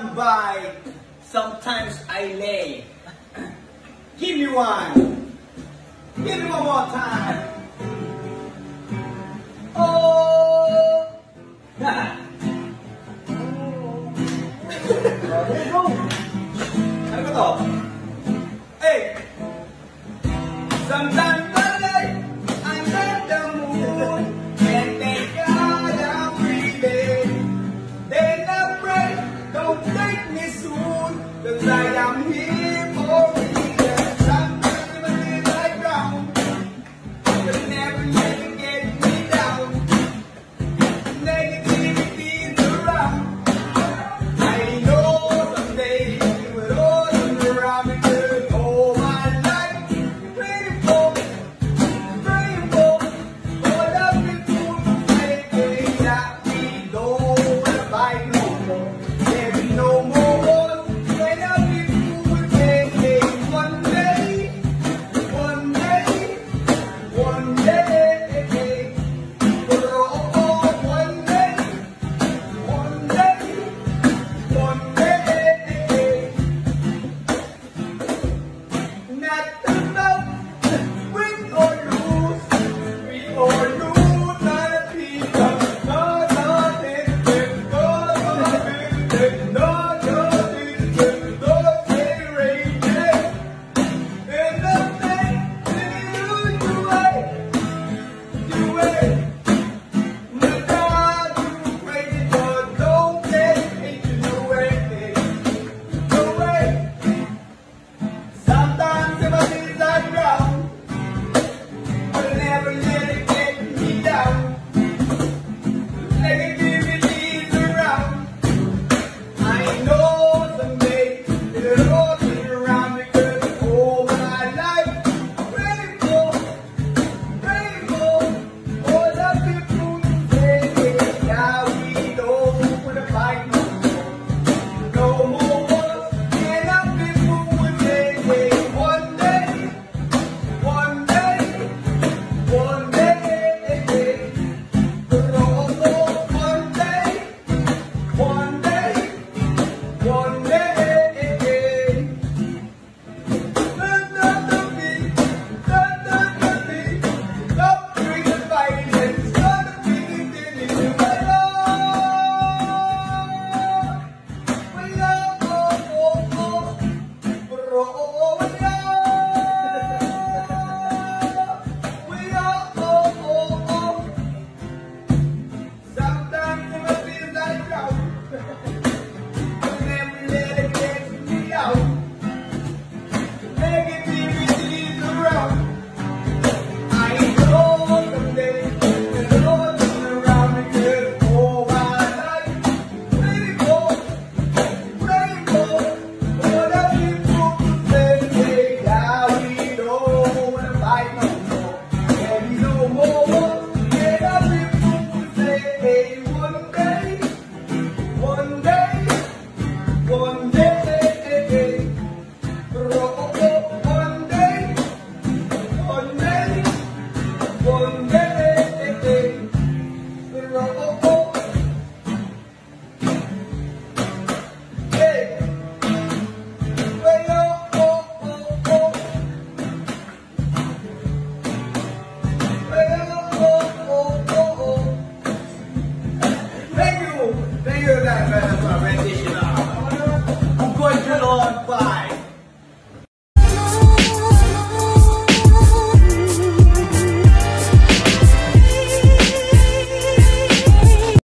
one bite, sometimes I lay. Give me one. Give me one more time. Oh. There you go. Ano ba to? Hey. Sometimes I lay under the moon and thank God I'm breathing. Then I pray, don't take me soon, 'cause I am here for reason. Sometimes I feel like ground, but never let it get me down. Negativity is around. I know someday it will all turn around, because all my life praying for all the people who say that we don't wanna fight no more. There be no more wars when the people will say, hey, one day, one day, one day, oh, one day, one day, one day. Not about win or lose, we all lose, not a piece of sometimes if I feel like ground, but never let it get me down. Negativity is around. I know someday it'll all turn around, because all my life praying for all the people who say, yeah, we don't wanna fight no more. No more wars, and the people will say, hey, one day, one day, one day, oh, one day, one day, one day. Stop doing the violence, stop doing the sometimes if I feel like drought, but never let it get me out. Negativity is around. I know someday it'll all turn around, because all my life praying for all the people who say, hey, yeah, we don't wanna fight no more. There be no more wars, and the people who say, hey, one day, one day, one day, oh, one day, one day, one day, oh, hey, well, Thank you for that rendition. I'm going to Lord. Bye.